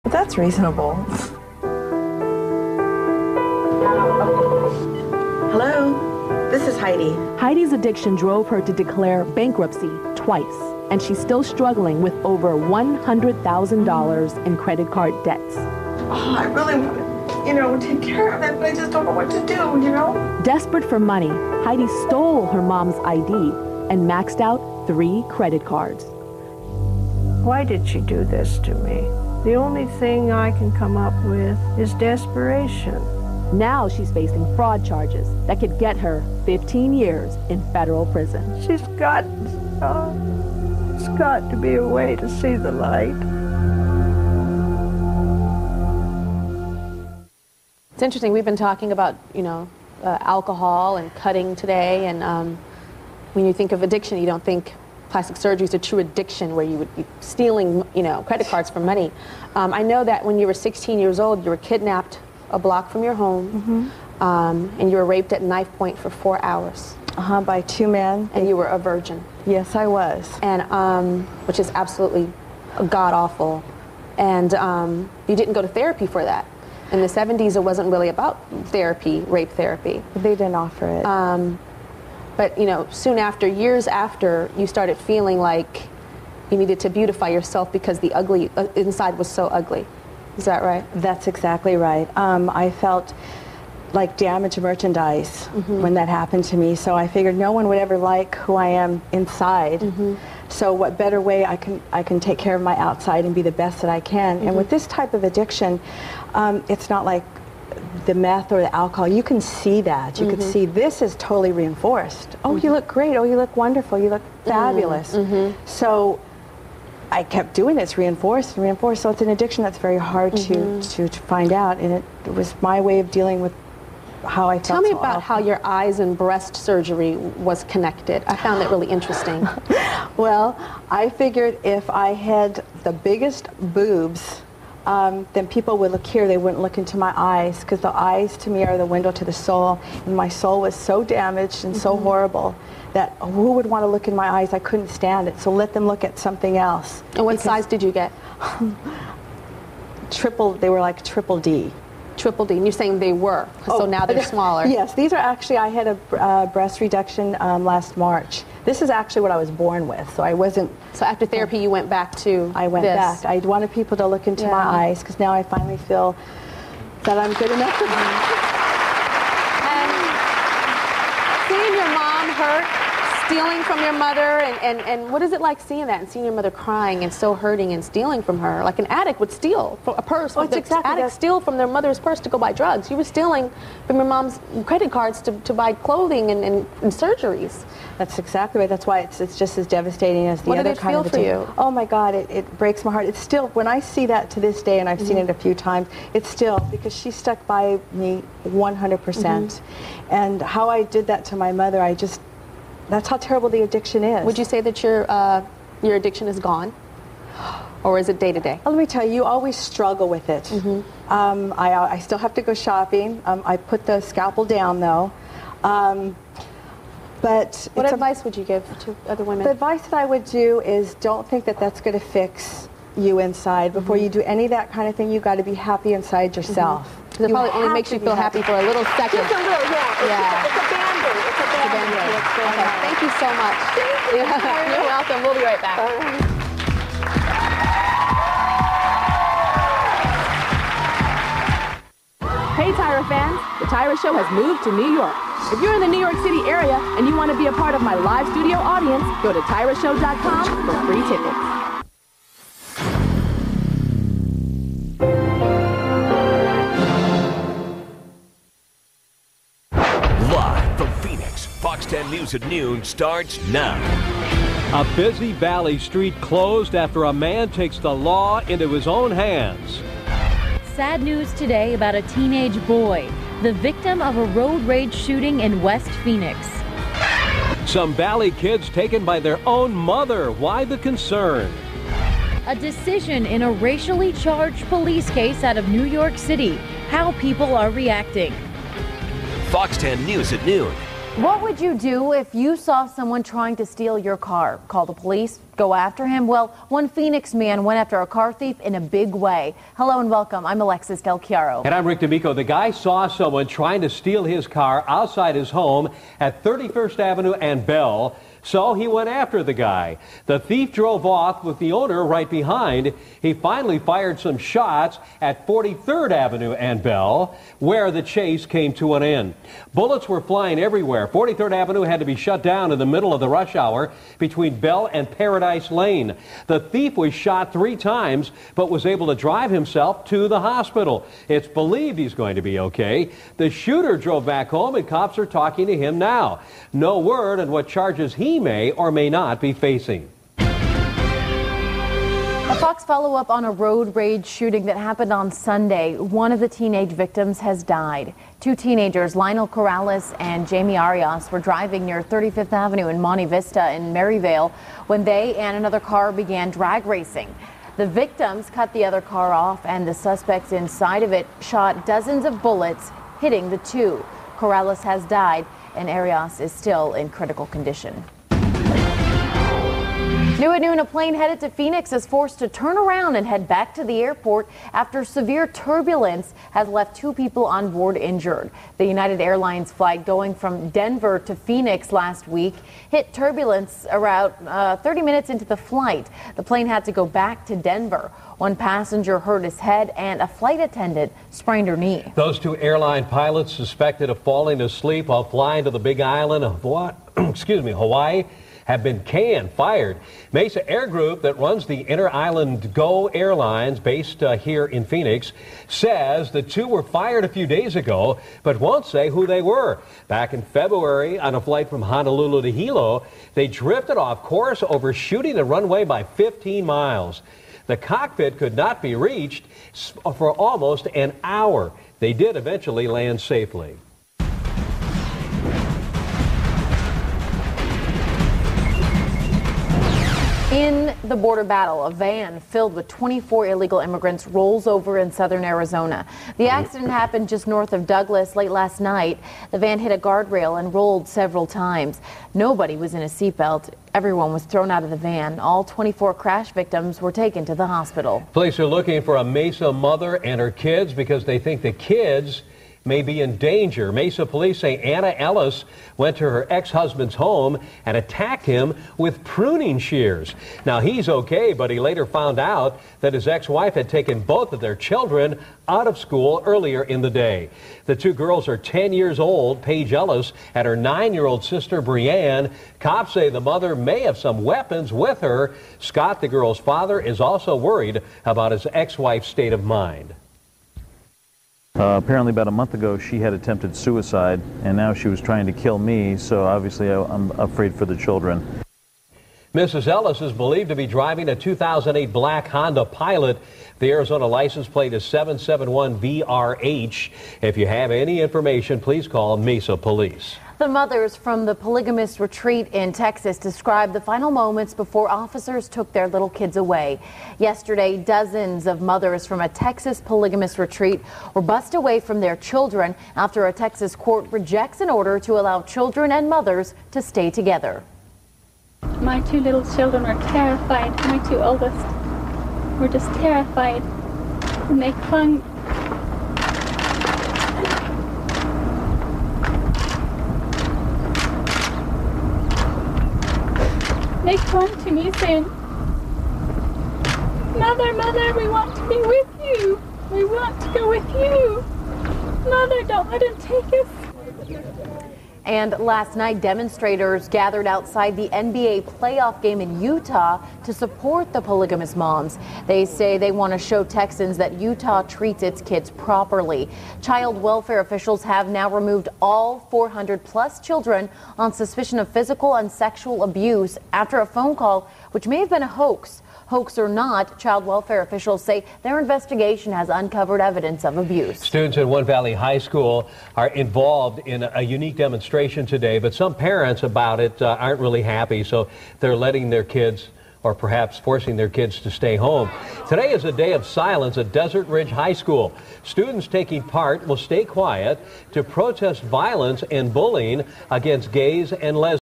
That's reasonable. Hello, this is Heidi. Heidi's addiction drove her to declare bankruptcy twice, and she's still struggling with over $100,000 in credit card debts. Oh, I really want to, take care of it, but I just don't know what to do, Desperate for money, Heidi stole her mom's ID and maxed out 3 credit cards. Why did she do this to me? The only thing I can come up with is desperation. Now she's facing fraud charges that could get her 15 years in federal prison. It's got to be a way to see the light. It's interesting. We've been talking about, alcohol and cutting today, and when you think of addiction, you don't think plastic surgery is a true addiction where you would be stealing, credit cards for money. I know that when you were 16 years old, you were kidnapped a block from your home, and you were raped at knife point for 4 hours. By 2 men. And you were a virgin. Yes, I was. And which is absolutely god-awful. And you didn't go to therapy for that. In the 70s, it wasn't really about therapy, rape therapy. They didn't offer it. But, soon after, years after, you started feeling like you needed to beautify yourself because the ugly inside was so ugly. Is that right? That's exactly right. I felt like damaged merchandise when that happened to me, so I figured no one would ever like who I am inside. So what better way I can take care of my outside and be the best that I can. And with this type of addiction, it's not like the meth or the alcohol. You can see that. You can see this is totally reinforced. Oh, you look great. Oh, you look wonderful. You look fabulous. So I kept doing it. It's reinforced and reinforced. So it's an addiction that's very hard to find out. And it was my way of dealing with how I felt. Tell me about how your eyes and breast surgery was connected. I found that really interesting. Well, I figured if I had the biggest boobs, then people would look here. They wouldn't look into my eyes, because the eyes to me are the window to the soul. And my soul was so damaged and so horrible that who would want to look in my eyes? I couldn't stand it. So let them look at something else. And what size did you get? They were like triple D. Triple D. And you're saying they were, so now they're smaller. Yes, these are actually, I had a breast reduction last March. This is actually what I was born with, so I wasn't... So after therapy, you went back to I went back. I wanted people to look into my eyes, because now I finally feel that I'm good enough for them. And seeing your mom hurt, stealing from your mother, and what is it like seeing that and seeing your mother crying and so hurting and stealing from her? Like an addict would steal from a purse. Oh, it's exactly addicts steal from their mother's purse to go buy drugs. You were stealing from your mom's credit cards to buy clothing and surgeries. That's exactly right. That's why it's just as devastating as the other kind of addiction. What did it feel for you? Oh my God, it breaks my heart. It's still, when I see that to this day, and I've seen it a few times, it's still, because she stuck by me 100%. And how I did that to my mother, that's how terrible the addiction is. Would you say that your addiction is gone? Or is it day to day? Let me tell you, you always struggle with it. I still have to go shopping. I put the scalpel down though. But what advice would you give to other women? The advice that I would do is don't think that that's going to fix you inside. Before you do any of that kind of thing, you've got to be happy inside yourself. Because it probably only makes you feel happy for a little second. Just a little, yeah. It's a Band-Aid. It's a Band-Aid. Okay, thank you so much. You're welcome. We'll be right back. Hey Tyra fans, the Tyra Show has moved to New York. If you're in the New York City area and you want to be a part of my live studio audience, go to tyrashow.com for free tickets. Live from Phoenix, Fox 10 News at Noon starts now. A busy Valley street closed after a man takes the law into his own hands. Sad news today about a teenage boy, the victim of a road rage shooting in West Phoenix. Some Valley kids taken by their own mother. Why the concern? A decision in a racially charged police case out of New York City. How people are reacting. Fox 10 News at Noon. What would you do if you saw someone trying to steal your car? Call the police, go after him? Well, one Phoenix man went after a car thief in a big way. Hello and welcome. I'm Alexis Del Chiaro. And I'm Rick D'Amico. The guy saw someone trying to steal his car outside his home at 31st Avenue and Bell. So he went after the guy. The thief drove off with the owner right behind. He finally fired some shots at 43rd Avenue and Bell, where the chase came to an end. Bullets were flying everywhere. 43rd Avenue had to be shut down in the middle of the rush hour between Bell and Paradise Lane. The thief was shot 3 times, but was able to drive himself to the hospital. It's believed he's going to be okay. The shooter drove back home, and cops are talking to him now. No word on what charges he may or may not be facing. A Fox follow-up on a road rage shooting that happened on Sunday. One of the teenage victims has died. 2 teenagers, Lionel Corrales and Jamie Arias, were driving near 35th Avenue in Monte Vista in Maryvale when they and another car began drag racing. The victims cut the other car off, and the suspects inside of it shot dozens of bullets, hitting the 2. Corrales has died, and Arias is still in critical condition. New at noon, a plane headed to Phoenix is forced to turn around and head back to the airport after severe turbulence has left 2 people on board injured. The United Airlines flight going from Denver to Phoenix last week hit turbulence around 30 minutes into the flight. The plane had to go back to Denver. One passenger hurt his head and a flight attendant sprained her knee. Those 2 airline pilots suspected of falling asleep while flying to the Big Island of Hawaii have been fired. Mesa Air Group, that runs the Inter-Island Go Airlines based here in Phoenix, says the 2 were fired a few days ago, but won't say who they were. Back in February, on a flight from Honolulu to Hilo, they drifted off course, overshooting the runway by 15 miles. The cockpit could not be reached for almost an hour. They did eventually land safely. In the border battle, a van filled with 24 illegal immigrants rolls over in southern Arizona. The accident happened just north of Douglas late last night. The van hit a guardrail and rolled several times. Nobody was in a seatbelt. Everyone was thrown out of the van. All 24 crash victims were taken to the hospital. Police are looking for a Mesa mother and her kids because they think the kids may be in danger. Mesa police say Anna Ellis went to her ex-husband's home and attacked him with pruning shears. Now, he's okay, but he later found out that his ex-wife had taken both of their children out of school earlier in the day. The 2 girls are 10 years old, Paige Ellis and her 9-year-old sister Brianne. Cops say the mother may have some weapons with her. Scott, the girl's father, is also worried about his ex-wife's state of mind. Apparently about a month ago she had attempted suicide, and now she was trying to kill me, so obviously I'm afraid for the children. Mrs. Ellis is believed to be driving a 2008 black Honda Pilot. The Arizona license plate is 771VRH. If you have any information, please call Mesa Police. The mothers from the polygamist retreat in Texas described the final moments before officers took their little kids away. Yesterday, dozens of mothers from a Texas polygamist retreat were bussed away from their children after a Texas court rejects an order to allow children and mothers to stay together. My 2 little children are terrified. My 2 oldest were just terrified. And they clung. They clung to me saying, "Mother, Mother, we want to be with you. We want to go with you. Mother, don't let him take us." And last night, demonstrators gathered outside the NBA playoff game in Utah to support the polygamous moms. They say they want to show Texans that Utah treats its kids properly. Child welfare officials have now removed all 400-plus children on suspicion of physical and sexual abuse after a phone call which may have been a hoax. Hoax or not, child welfare officials say their investigation has uncovered evidence of abuse. Students at One Valley High School are involved in a unique demonstration today, but some parents about it aren't really happy, so they're letting their kids, or perhaps forcing their kids, to stay home. Today is a day of silence at Desert Ridge High School. Students taking part will stay quiet to protest violence and bullying against gays and lesbians.